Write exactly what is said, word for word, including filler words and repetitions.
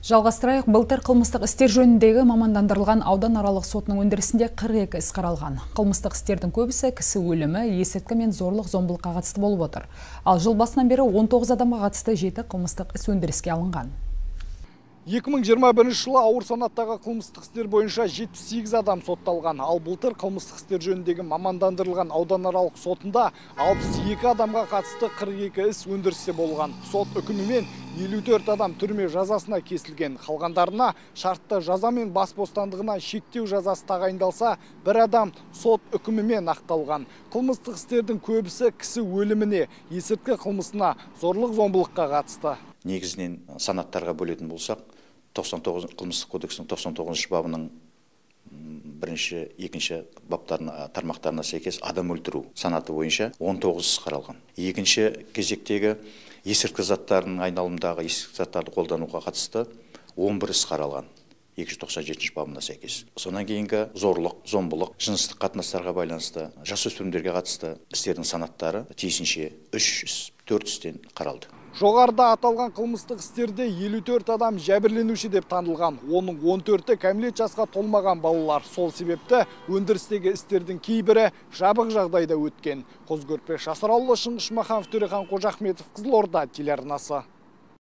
Жалғастырайық, былтыр қылмыстық істер жөніндегі мамандандырылған аудан аралық сотының өндірісінде қырық екі іс қаралған. Қылмыстық істердің көбісі кісі өлімі, есірткі мен зорлық зомбылыққа қатысты болып отыр. Ал жыл басынан бері он тоғыз адамға қатысты жеті қылмыстық іс өндіріске алынған. екі мың жиырма бірінші жылы ауыр санаттағы қылмыстық істер бойынша жетпіс сегіз адам сотталған. Ал былтыр қылмыстық істер жөніндегі мамандандырылған ауданаралық сотында алпыс екі адамға қатысты қырық екі іс өндірісте болған. Сот үкімімен елу төрт адам түрме жазасына кесілген. Қалғандарына шартты жаза мен бас бостандығына шектеу жазасы тағайындалса, бір адам сот үкімімен ақталған. Қылмыстық істердің көбісі кісі өліміне, есірткі қылмысына, зорлық зомбылыққа қатысты. Негізінен санаттарға бөлетін болсақ, тоқсан тоғыз қылмыстық кодексінің тоқсан тоғызыншы бабының бірінші, екінші баптарына, тармақтарына сәйкес адам өлтіру санаты бойынша он тоғыз іс қаралған. Екінші кезектегі есірткі заттарының айналымдағы есірткі заттарды қолдануға қатысты он бір іс қаралған. екі жүз тоқсан жетінші бабына сәйкес. Сонан кейінгі зорлық, зомбылық, жыныстық қатынастарға байланысты, жасөспірімдерге қатысты істердің санаттары тиісінше үш іс, төрт істен қаралды. Жоғарыда аталған қылмыстық істерде елу төрт адам жәбірленуші деп танылған. Оның он төрті кәмелет жасқа толмаған балалар. Сол себепті өндірістегі істердің кейбірі жабық жағдайда өткен. Қозы Көрпеш Асыраллы, Шыңғыс Маханов, Төрехан Қожахметов, Қызылорда телеарнасы.